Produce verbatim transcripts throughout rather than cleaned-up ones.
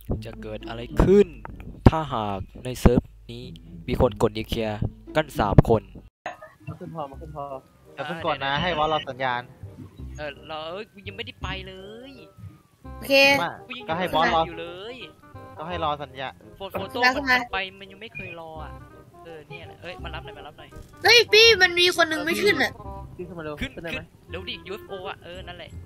จะเกิดอะไรขึ้นถ้าหากในเซิร์ฟนี้มีคนกดนิวเคลียร์กันสามคนมาขึ้นพอมาขึ้นพอแต่เพิ่งก่อนนะให้วอลเราสัญญาณเออเราเอ้ยกูยังไม่ได้ไปเลยโอเคกูยังก็ให้บอสรออยู่เลยก็ให้รอสัญญาโฟโต้มันไปมันยังไม่เคยรออ่ะเออเนี่ยเอ้ยมารับหน่อยมารับหน่อยเฮ้ยพี่มันมีคนหนึ่งไม่ขึ้นอ่ะขึ้นขึ้นมาเร็วขึ้นขึ้นได้ไหมเร็วดิ ยู เอฟ โอ อ่ะเออนั่นแหละ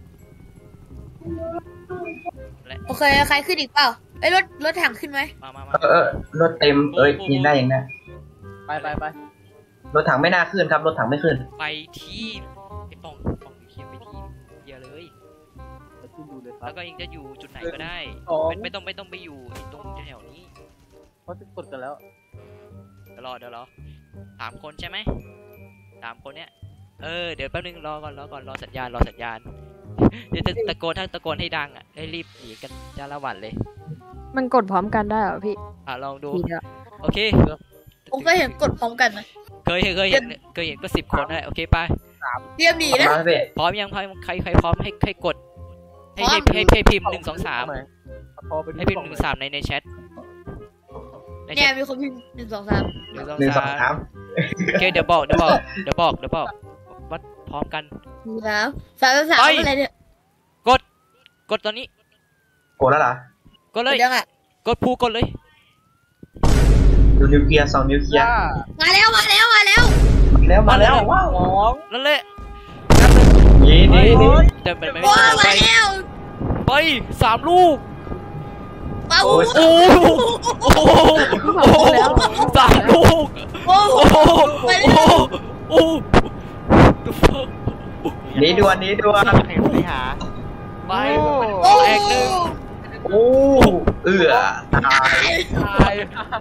โอเคใครขึ้นอีกเปล่าไอ้รถรถถังขึ้นไหมมามามาเออรถเต็มเอ้ยยิงได้ยังไงไปไปไปรถถังไม่น่าขึ้นครับรถถังไม่ขึ้นไปที่ไอ้ป่องป่องเขียวไปที่เดียเลยแล้วก็เองจะอยู่จุดไหนก็ได้ไม่ต้องไม่ต้องไปอยู่ตรงแถวนี้เพราะจะกดกันแล้วเดี๋ยวรอเดี๋ยวรอสามคนใช่ไหมสามคนเนี้ยเออเดี๋ยวแป๊บนึงรอก่อนรอก่อนรอสัญญาณรอสัญญาณเดี๋ยวตะโกนถ้าตะโกนให้ดังอ่ะให้รีบหนีกันจ้าละวันเลยมันกดพร้อมกันได้เหรอพี่อ่ะลองดูโอเคผมก็เห็นกดพร้อมกันนะเคยเคยเห็นเคยเห็นก็สิบคนได้โอเคไปเตรียมหนีนะพร้อมยังพร้อมใครใครพร้อมให้ให้กดให้ให้ให้พิมพ์หนึ่งสองสามให้พิมพ์หนึ่งสามในในแชทเนี่ยมีคนพิมพ์หนึ่งสองสามหนึ่งสองสามโอเคเดี๋ยวบอกเดี๋ยวบอกเดี๋ยวบอกเดี๋ยวบอกวัดพร้อมกันสามสามสามอะไรเนี่ยกดกดตอนนี้กดแล้วเหรอกดเลยกดพูกดเลยดูนิวเคลียร์สองนิวเคลียร์มาแล้วมาแล้วมาแล้วแล้วมาแล้วว้าวนั่นแหละนี่นี่นี่จะเป็นไม่ใช่ไปไปสามลูกโอ้โหโอ้โหสามลูกโอ้โหไปแล้วโอ้นี่ดวนนี่ดวนไปหาไปแตกหนึ่งโอ้เอือตายตาย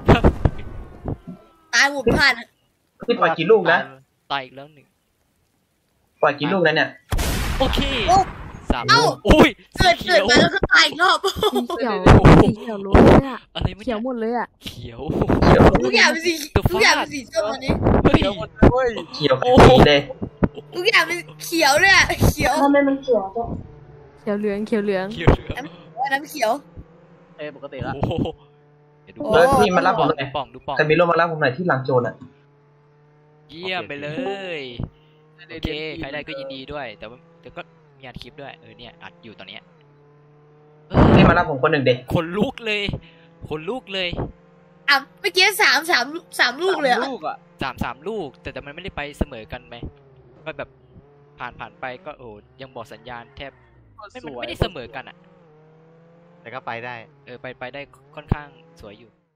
ตายหมดพันพี่ปล่อยกี่ลูกนะตายอีกแล้วหนึ่งปล่อยกี่ลูกนั้นเนี่ยโอเคสามลูกอุ้ยเกิดเกิดมาแล้วก็ตายอีกรอบเขียวสีเขียวล้วนเลยอะอะไรเขียวหมดเลยอะเขียวทุกอย่างเป็นสีทุกอย่างเป็นสีส้มตอนนี้เขียวหมดเลยเขียวเลยทุกอย่างเป็นเขียวเลยอะเขียวทำไมมันเขียวจ้ะเขียวเหลืองเขียวเหลืองเขียวเหลืองน้ำเขียวเอปกติละแล้วพี่มารับผมหน่อยป่องดูป่องใครมีรถมารับผมหน่อยที่หลังโจรอ่ะเยี่ยมไปเลยโอเคใครได้ก็ยินดีด้วยแต่ว่าแต่ก็มีอัดคลิปด้วยเออเนี่ยอัดอยู่ตอนเนี้ยพี่มารับผมคนหนึ่งเด็กคนลุกเลยคนลุกเลยอ่ะเมื่อกี้สามสามสามลูกเลยอ่ะสามสามลูกแต่แต่มันไม่ได้ไปเสมอกันไหมก็แบบผ่านผ่านไปก็โอ้ยังบอกสัญญาณแทบไม่ไม่ได้เสมอกันอ่ะแต่ก็ไปได้เออไปไปได้ค่อนข้างสวยอยู่